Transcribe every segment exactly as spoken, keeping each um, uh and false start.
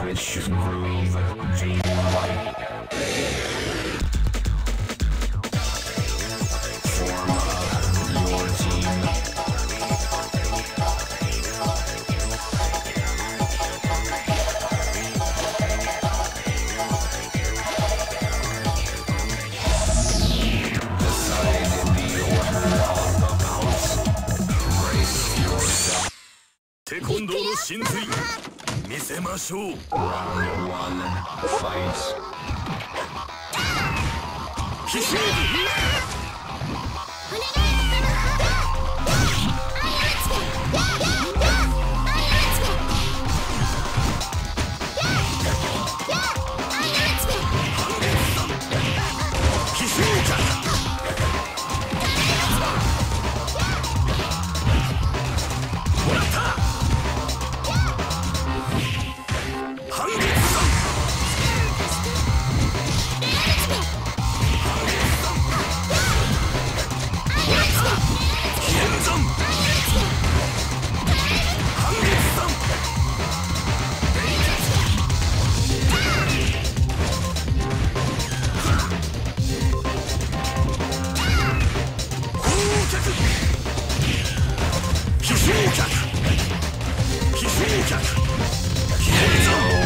Which groove do you like? Form up your team. Decide the order of the bounce. Brace yourself. テコンドーの神髄見せましょう。 Round one, fight. 奇襲奇襲もらった半月さん剣山半月さん砲脚奇襲脚奇襲脚剣山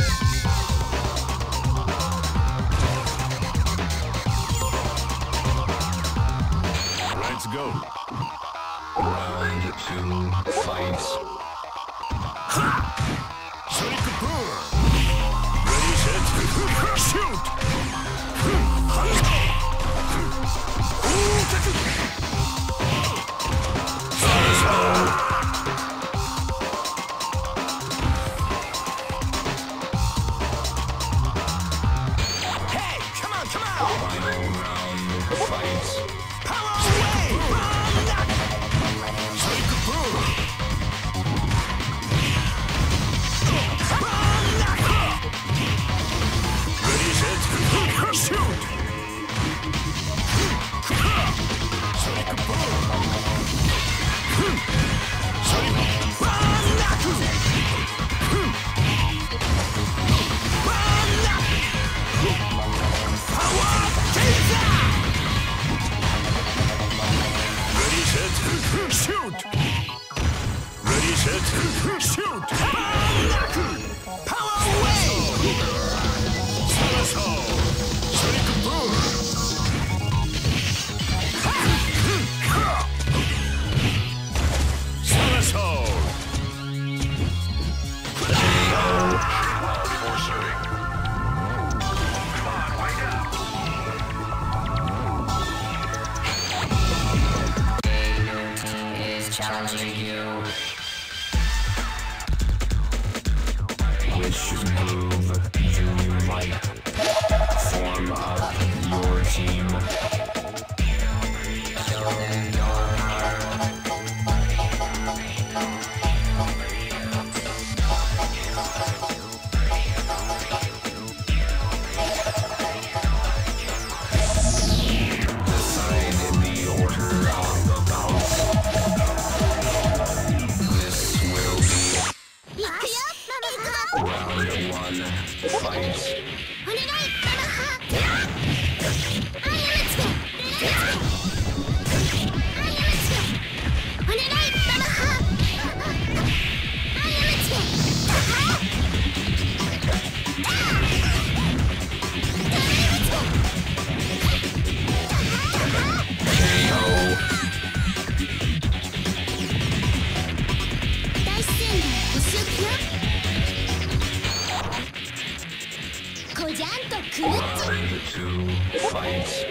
Let's go. Round two, fight. Ha! Sonic boom. Ready, set, shoot. Hunt. Ooh, Hey, come on, come on. Final round, fight. Power away. Sonic boom. Ready, set, shoot. Sonic boom. Sonic Power Taser. Ready, set, shoot. Ready, set, shoot. Power away. Somersault. Sonic boom. Somersault. Before serving. Come on, wake up. Is challenging you. Which move do you like? Form up your team. Show them your heart. Decide the order of the bounce. This will be round one, fight. Round two, fight.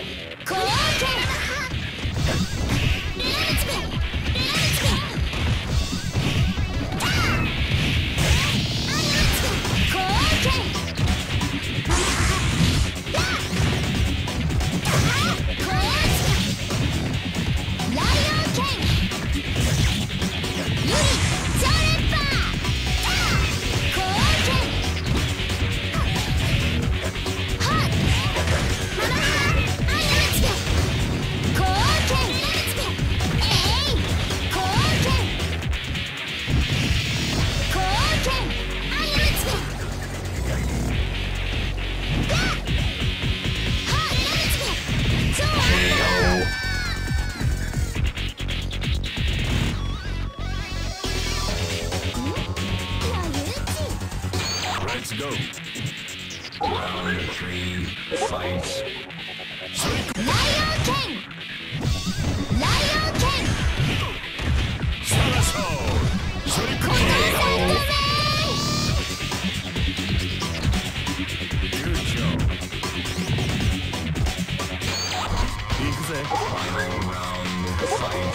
Cool. Let's go. Round three, fight. Lion King! Lion King! Salaso! Good job. Final round, fight.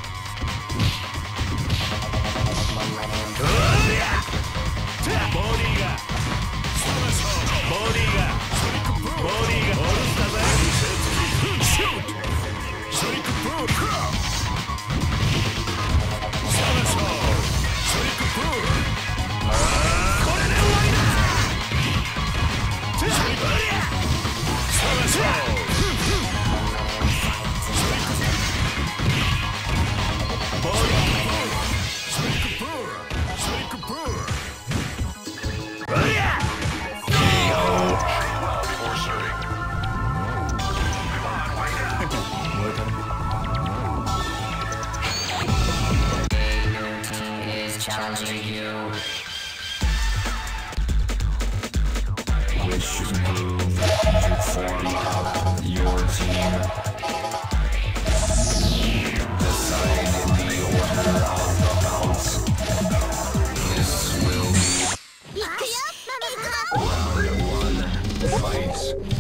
Challenging you. Which move to form up your team? Decide in the order of the bouts. This will be round one. Fight.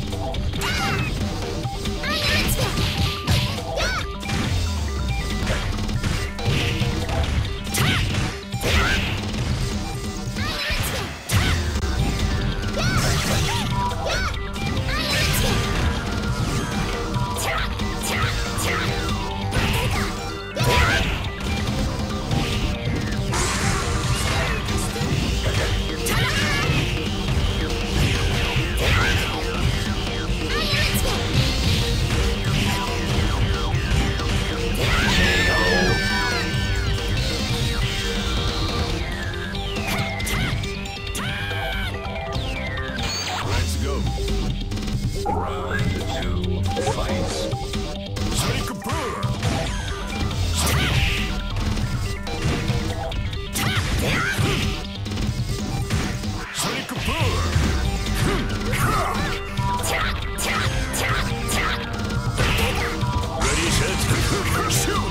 Round two, fight. Ready, set, shoot!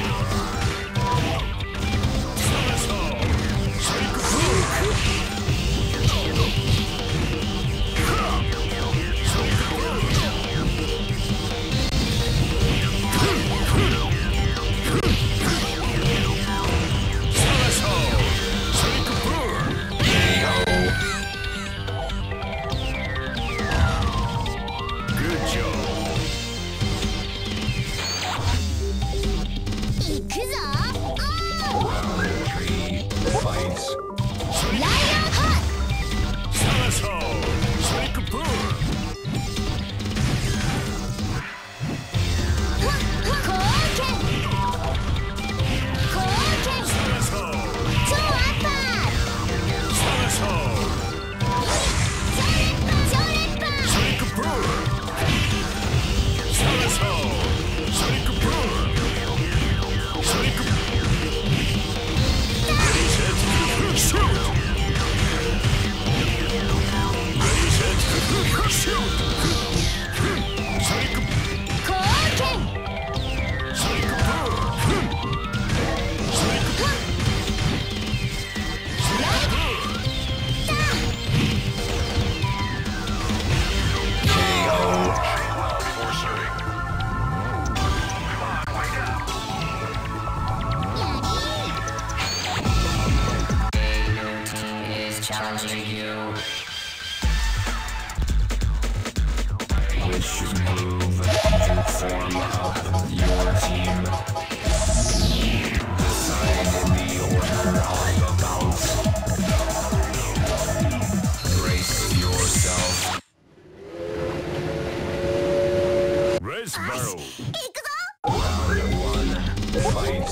Challenging you. Which move to form up your team? Decide in the order of the bouts. Brace yourself. Race battle. Round one, fight.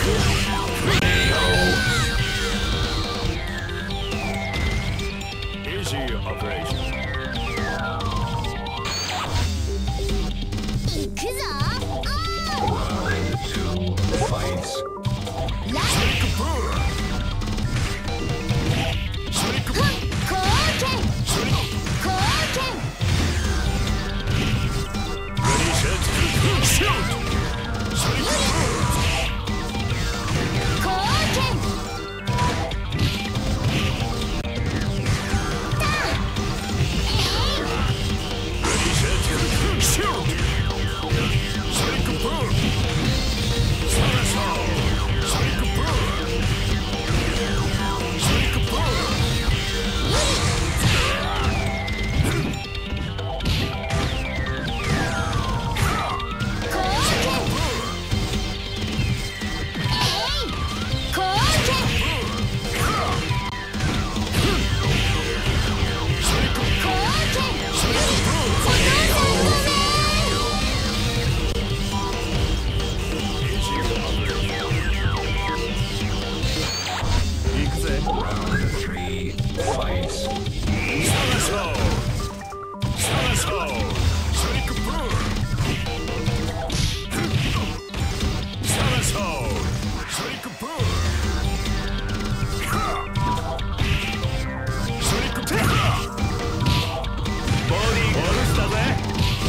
Easy operation. 行くぞ。 Round two, fights. ライ Sonic フン後剣後剣 Ready, set, shoot! Sonic 後剣 Ready, set, shoot! Sonic boom! Parasol! Sonic boom! Sonic boom! 行くぜ Round three, fights. Parasol! Parasol! Sonic boom! Parasol! Sonic boom! Sonic boom! ボディーゴルスだぜ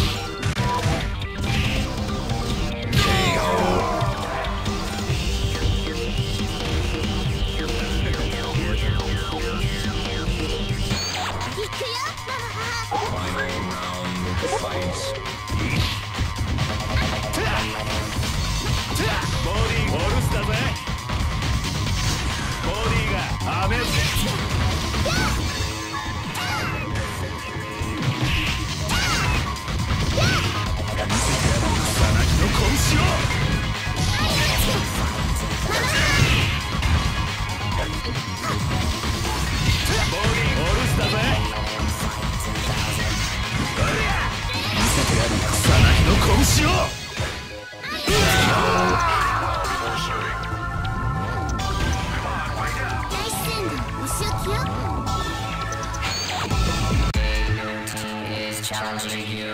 Final round, fights. ボディーゴルスだぜボディーが雨草薙の拳をボディーゴルスだぜ見せてやる草薙の拳を大自然が押し寄せよ Is challenging you.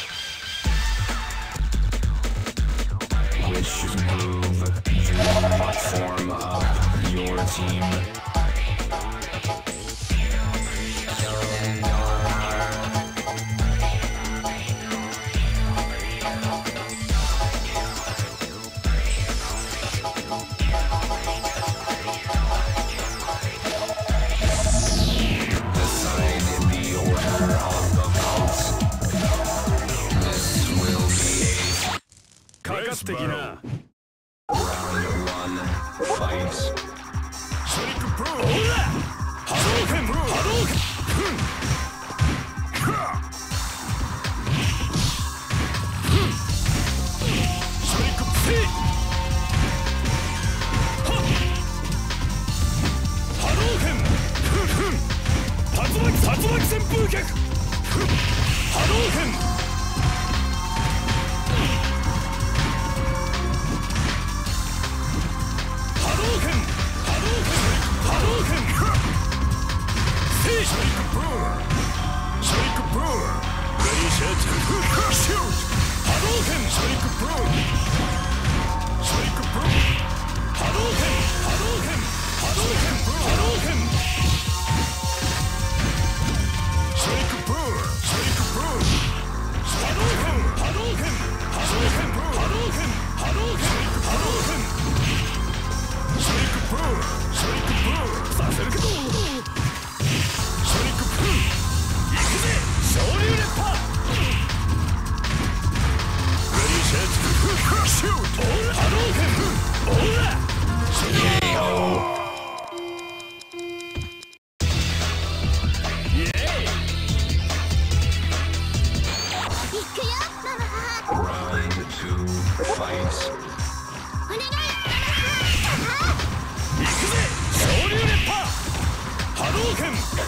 Which move you form up your team? Decide the order of the votes. This will be かかってきな round one, fights. ソニックブーム波動拳波動拳ソニックピー波動拳竜巻竜巻旋風脚波動拳波動拳波動拳波動拳セイソニックブームソニックブームレディーセットシュート波動拳ソニックブームソニックブーム波動拳波動拳波動拳波動拳ソニックブームソニックブーム波動拳波動拳波動拳波動拳波動拳波動拳ソニックブームソニックブームさせるけどソニックブーム行くぜ昇竜連覇レディーセットシュート波動拳オーラソニックイエーイ行くよママ Round two, fights. お願い行くぜ昇竜連覇波動拳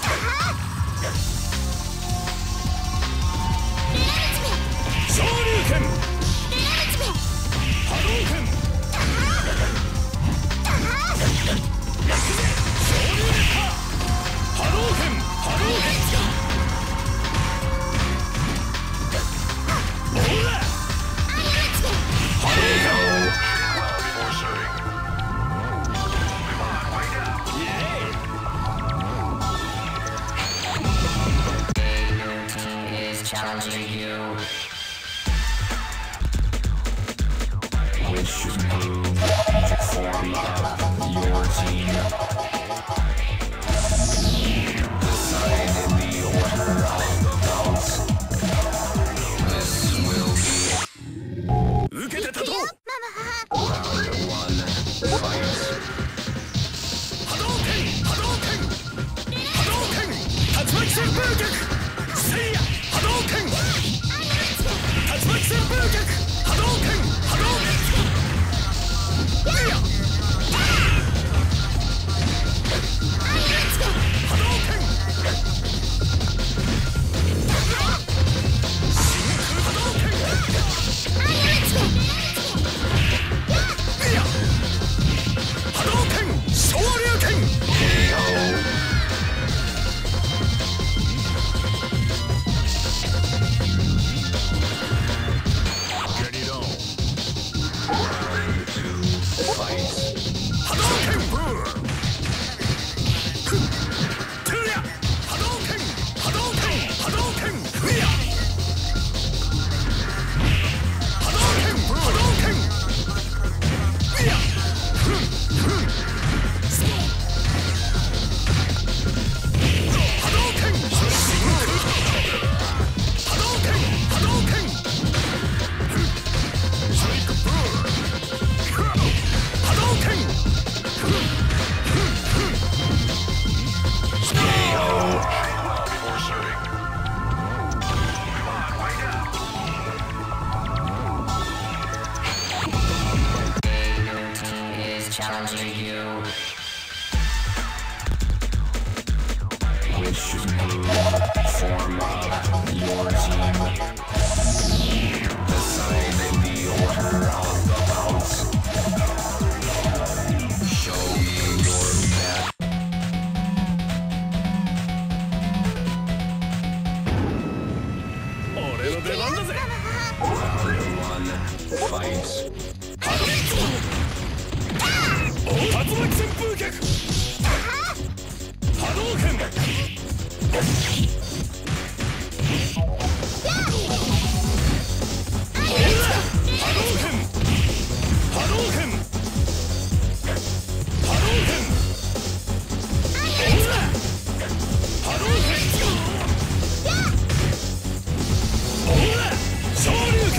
レアルチメ昇竜拳レアルチメ波動拳 challenging you. Which move to form up your team? Decide in the order of the bounce. This will be 受けてたと round one. Fight. 波動拳波動拳波動拳竜巻旋風脚せいや波動拳竜巻旋風脚波動拳波動拳せいや波動拳真空波動拳いや波動拳昇竜拳 Get it on. Round two. Fight. 波動拳ブーふっトゥルヤ波動拳波動拳波動拳ふや波動拳ブー波動拳いやふんふん波動拳真空波動拳波動拳ふっショイクブー波動拳 Before serving. Your team is challenging you. Which move form up your team? Decide in the order of the bounce. Show me your best. 俺の出番だぜ Round one. Fight. 波動拳竜巻旋風脚波動拳波動拳波動拳波動拳波動拳昇竜拳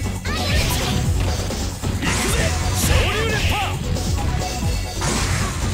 行くぜ昇竜熱波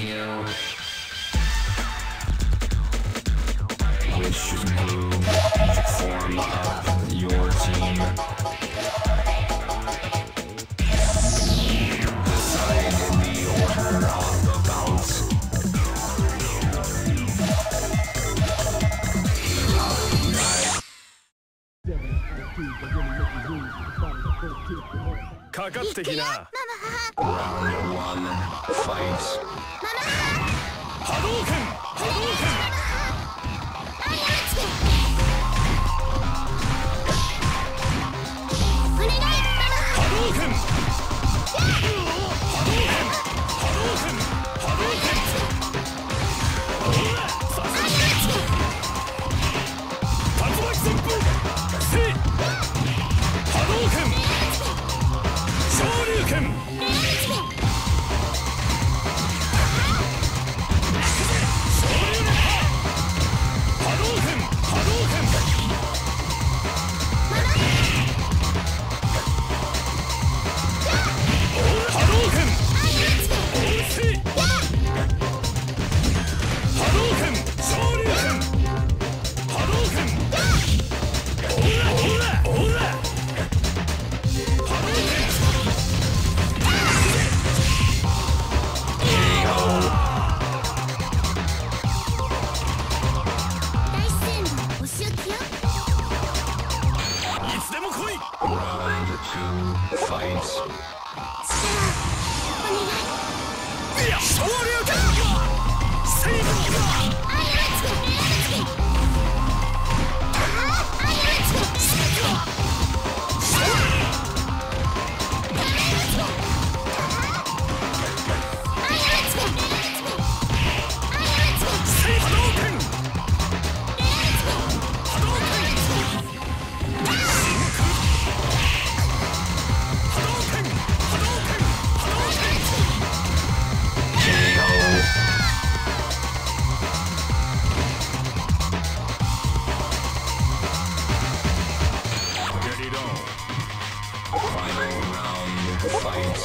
you. Which move to form up your team. Decide in the order of the bounce. Round one, fight. Hadouken! Hadouken! Hadouken! Hadouken! Hadouken! Hadouken! Tatsumaki senpu! See! Hadouken! Shoryuken! Hadouken! Hadouken! Hadouken! See! Hadouken! Shoryuken! Hadouken! Ora! Ora! Hadouken! Round two, fight. Final round, fight.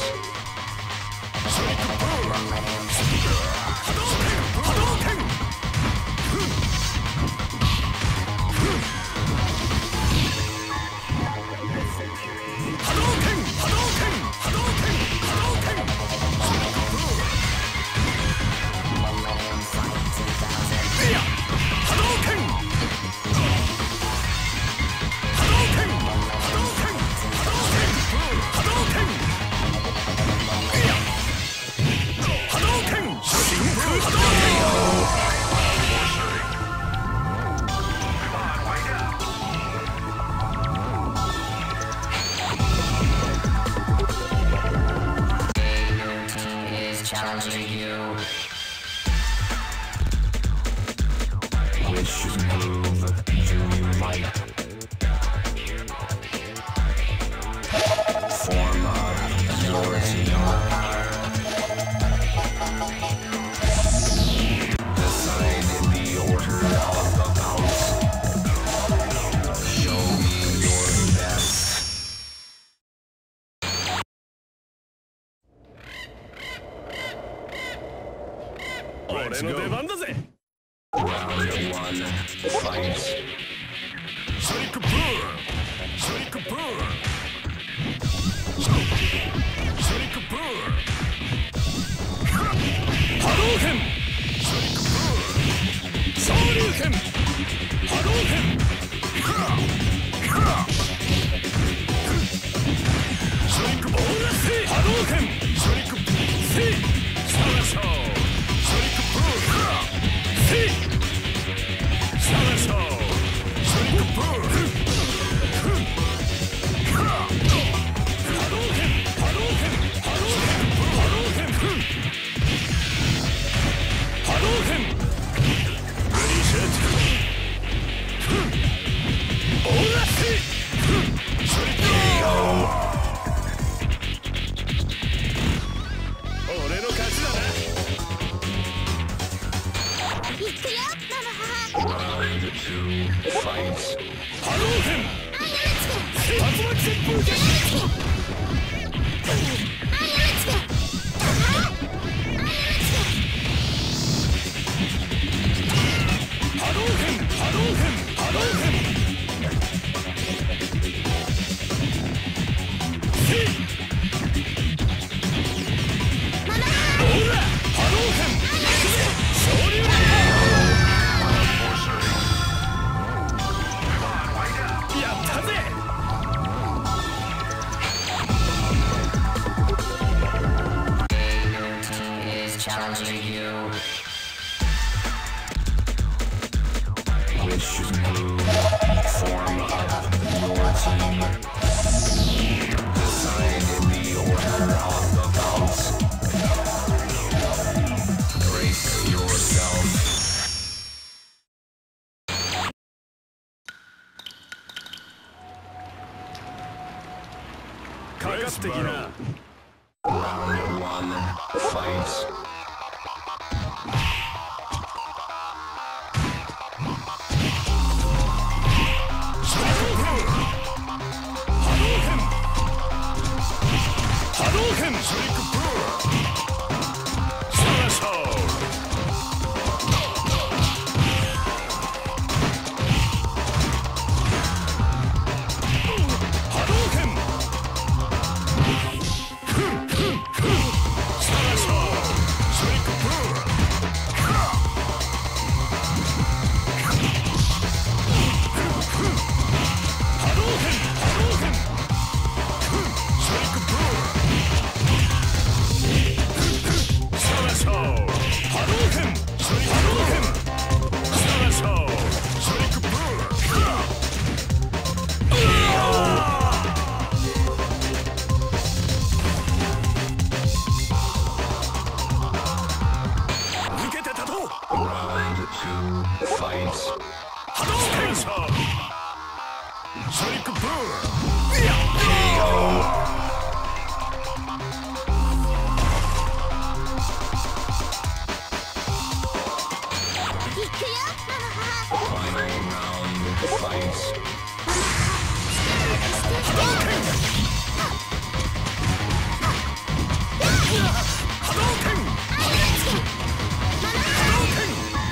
Challenging you. Which move do you like? Form up your team. Decide in the order of the bounce. Show me your best. Let's go. Round one, fight. Shuriken Brewer! Shuriken Brewer! Shuriken Brewer! Hadouken! Shuriken Brewer! Shoryuken! Hadouken! Shuriken Brewer! Hadouken! Shuriken Brewer! Salasho! Shuriken Brewer! See! Salasho! Shuriken Brewer! Hadouken! Hadouken! Hadouken! Hadouken! Hadouken! Ready, set! Ora! See! Shuriken! Ore no kachi da na! Round two, fight. Hadouken! Tatsumaki senpu! challenging you. Which move form up your team? Decide the order of the bouts. Brace yourself. Let's battle. Round one, fight. Hadouken! Shake Brewer! Slash Hold! Hadouken! Slash Hold! Shake Brewer! Hadouken! Hadouken! Shake Brewer! Slash Hold! Hadouken! Shake Hadouken! Slash Hold! Shake Brewer! Round two, fight. Hadouken! Shake Brewer! K O. Final round, fight. Hadouken! Hadouken! Hadouken!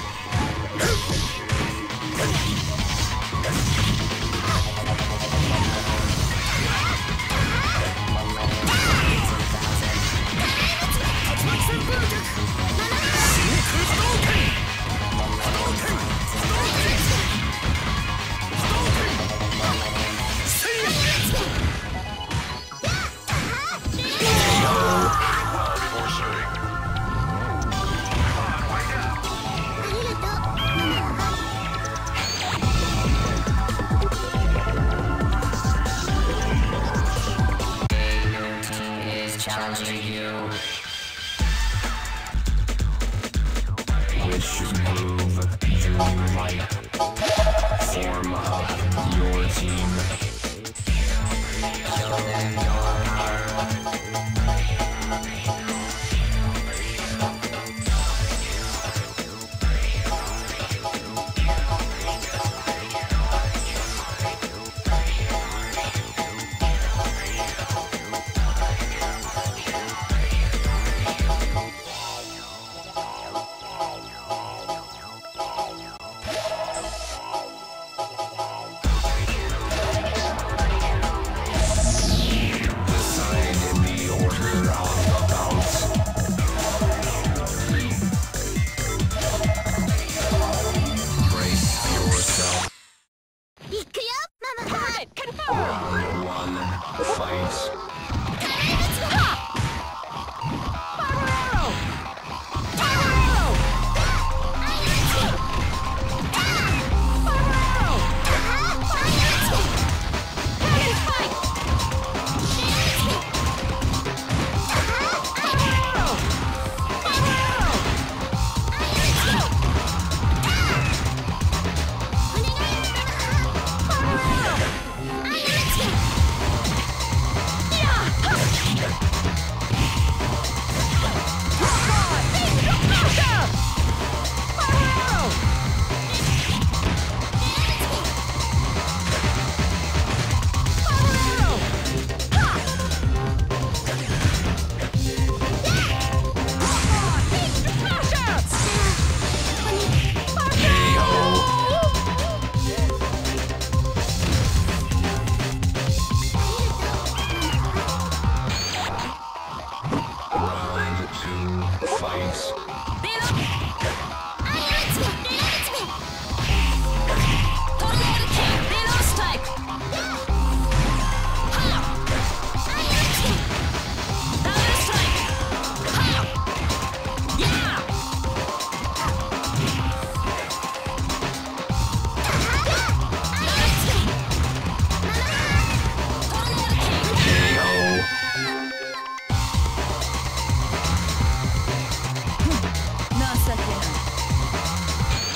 Challenging you. Which move do you like? Form up your team. Show them your power. Round one, fight. Round two, fight.